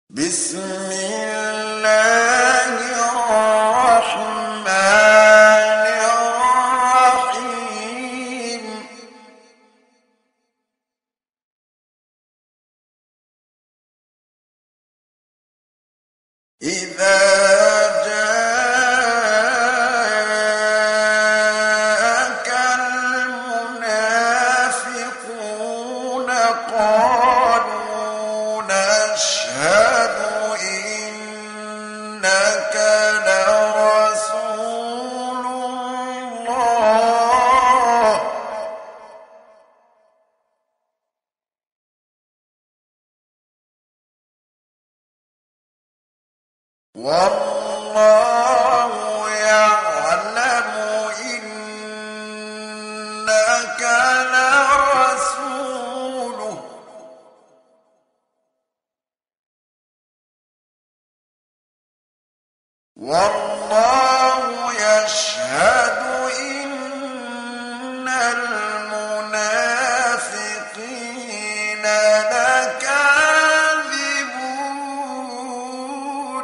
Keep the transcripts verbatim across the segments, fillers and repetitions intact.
بسم الله الرحمن الرحيم إذا جاءك المنافقون قالوا نشهد إنك لرسول الله والله يعلم إنك لرسوله والله يشهد إن المنافقين لكاذبون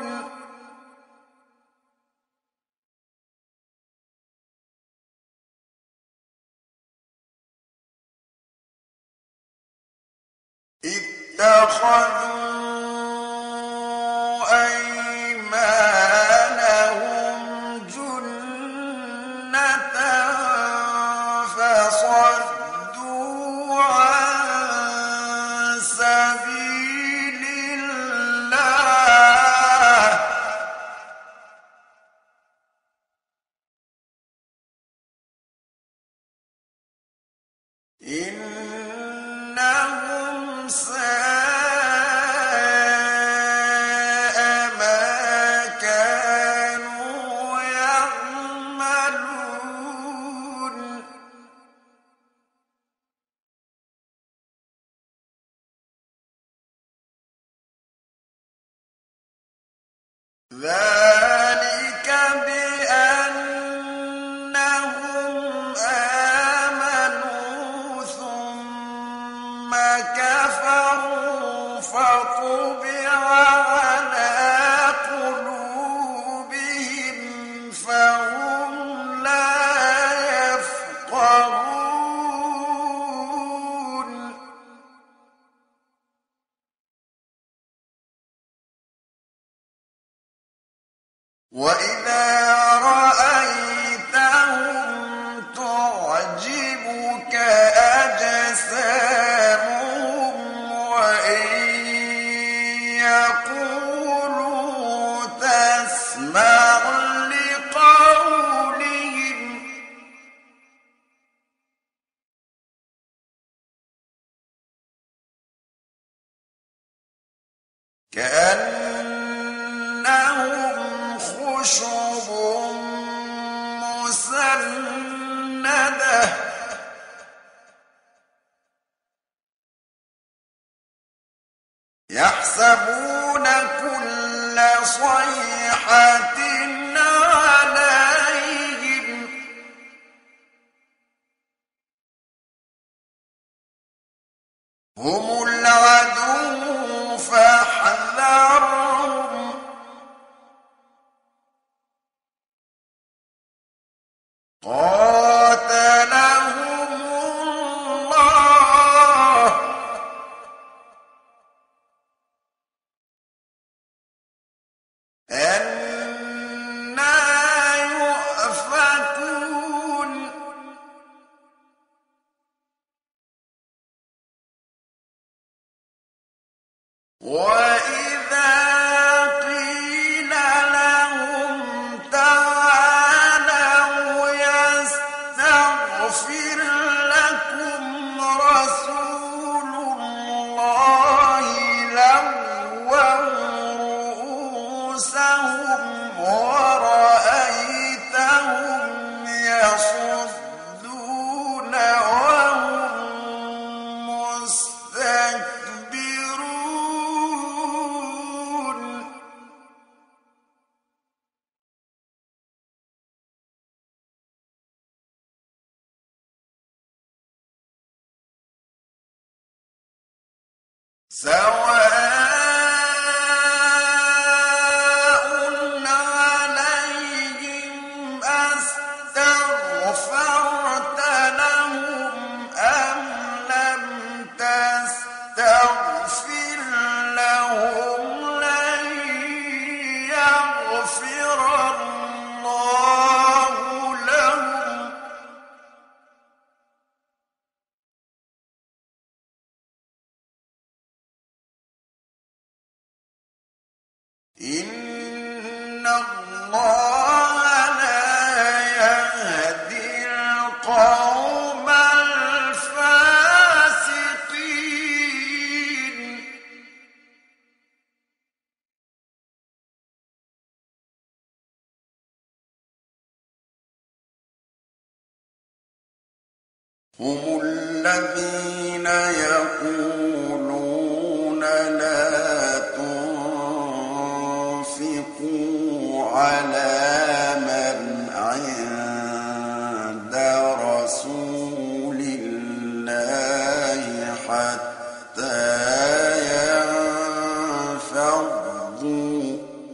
اتخذوا أيمانهم جنة فصدوا عن سبيل الله إنهم ساء ما كانوا يعملون ذلك بأنهم آمنوا ثم كفروا فطبع على قلوبهم فهم لا يفقهون وإذا رأيتهم تعجبك أجسامهم وإن يقولوا تسمع لقولهم كأنهم خشب مسندة يحسبون كل صيحة عليهم هم العدو فاحذرهم قاتلهم الله أنى يؤفكون وإذا قيل لهم تعالوا يستغفر لكم رسول الله لووا رؤوسهم ورأيتهم يصدون وهم مستكبرون سواء إن الله لا يهدي القوم الفاسقين هم الذين يقولون لا تنفقوا على من عند رسول الله حتى ينفضوا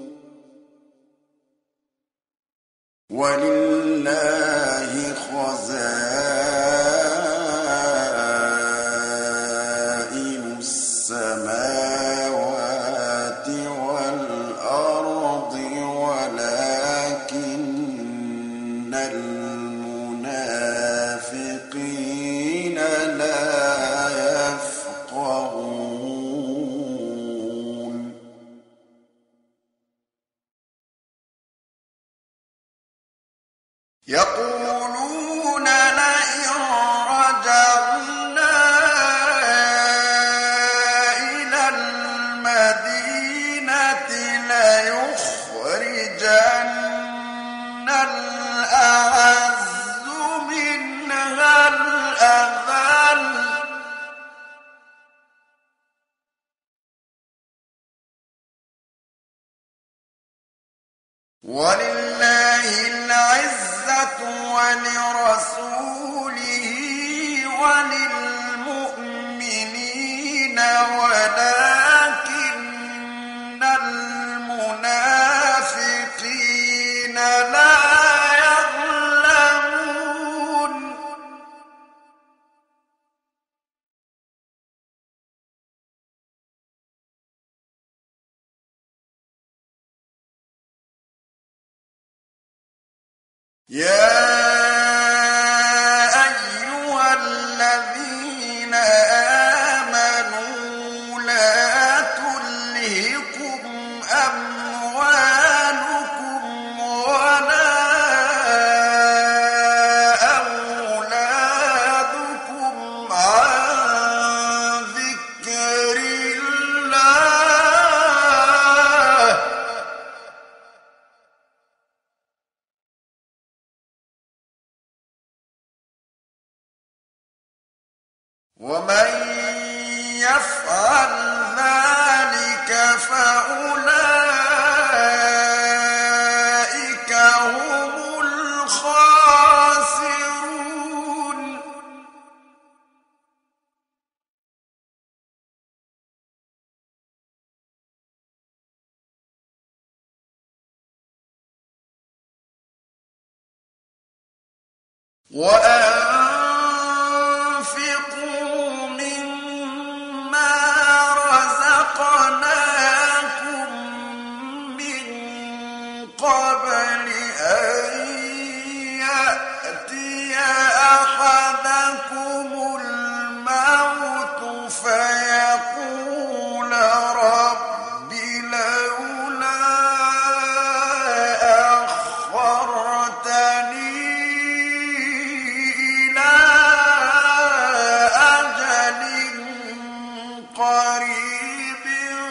ولله خزائن السماوات والأرض ولكن المنافقين لا يفقهون يقولون لئن رجعنا إلى المدينة ليخرجن الأعز منها الأذل ولله العزة ولرسوله وللمؤمنين ولكن المنافقين لا يعلمون يا أيها الذين آمنوا لا تلهكم أموالكم ولا أولادكم عن ذكر الله ومن يفعل ذلك فأولئك هم الخاسرون وأنفقوا مما رزقناكم من قبل أن يأتي أحدكم الموت فيقول رب لولا أخرتني إلى أجل قريب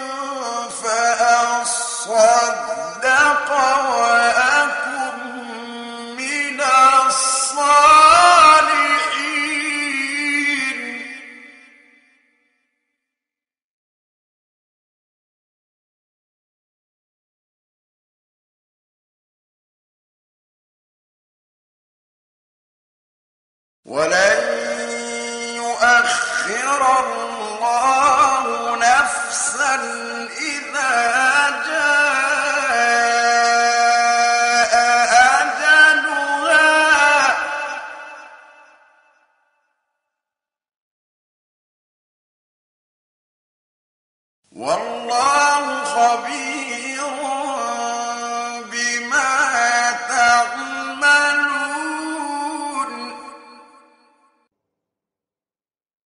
فأصدق وأكن من الصالحين ولن يؤخر الله نفسا إذا جاء أجلها والله خبير